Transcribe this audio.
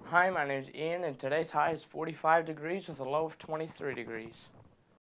Hi, my name is Ian, and today's high is 45 degrees with a low of 23 degrees.